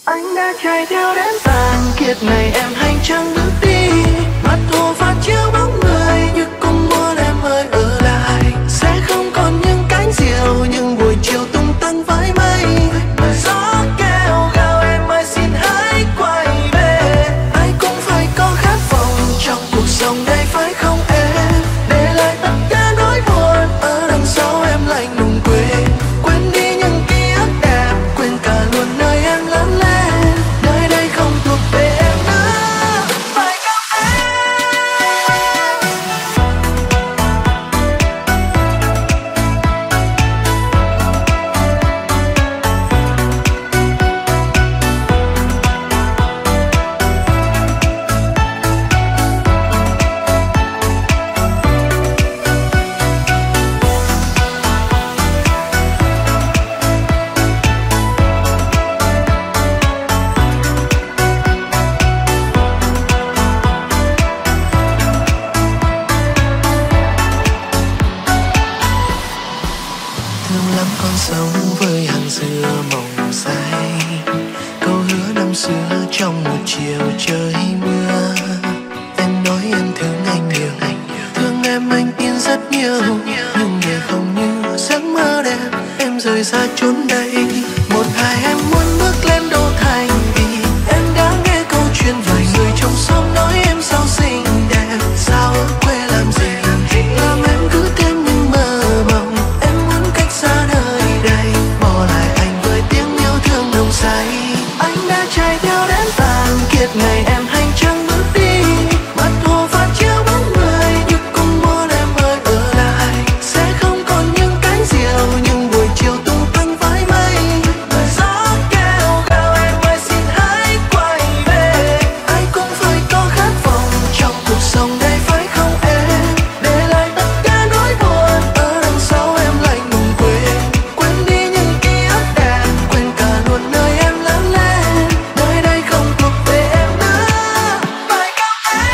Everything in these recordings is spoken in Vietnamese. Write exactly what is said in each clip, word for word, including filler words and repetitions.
Anh đã chạy theo đến tàn kiệt ngày em hành trang bước đi, mặt hồ phản chiếu bóng người như cũng muốn em ơi ở lại. Sẽ không còn những cánh diều, những buổi chiều tung tăng với mây. Gió kêu gào em ơi xin hãy quay về. Ai cũng phải có khát vọng trong cuộc sống đây phải không em? Để lại tất cả nỗi buồn ở đằng sau em lạnh lùng quên. Quên đi những ký ức đẹp, quên cả luôn nơi em lớn lên. Nơi đây không thuộc về em nữa, phải không em? Thương lắm con sống với hàng dừa mộng say, câu hứa năm xưa trong một chiều trời mưa. Em nói em thương anh nhiều, thương em anh tin rất nhiều, nhưng để không như giấc mơ đẹp em rời xa chốn đây. Một hai em muốn bước lên đô thành vì em đã nghe câu chuyện vài người trong xóm nói em sao xinh đẹp, sao ở quê làm gì làm em cứ thêm những mơ mộng. Em muốn cách xa nơi đây, bỏ lại anh với tiếng yêu thương nồng say. Anh đã chạy theo đến tàn kiệt ngày em hành trang bước đi, mặt hồ phản chiếu bóng người như cũng muốn em ơi ở lại. Sẽ không còn những cánh diều, những buổi chiều tung tăng với mây. Gió kêu gào em ơi xin hãy quay về. Ai cũng phải có khát vọng trong cuộc sống đây phải không em? Để lại tất cả nỗi buồn ở đằng sau em lạnh lùng quên. Quên đi những ký ức đẹp, quên cả luôn nơi em lớn lên. Nơi đây không thuộc về em nữa, phải không em?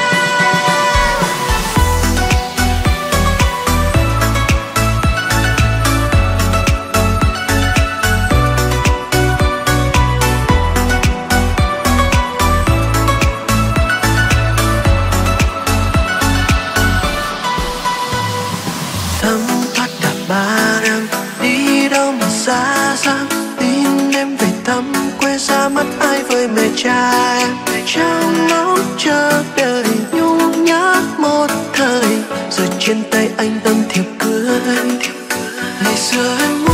Thấm thoát cả ba năm, đi đâu mà xa xăm. Tin em về thăm quê xa mất ai với mẹ cha em. Trong ngóng chờ đợi nhung nhớ một thời, rồi trên tay anh tấm thiệp cưới. Ngày xưa em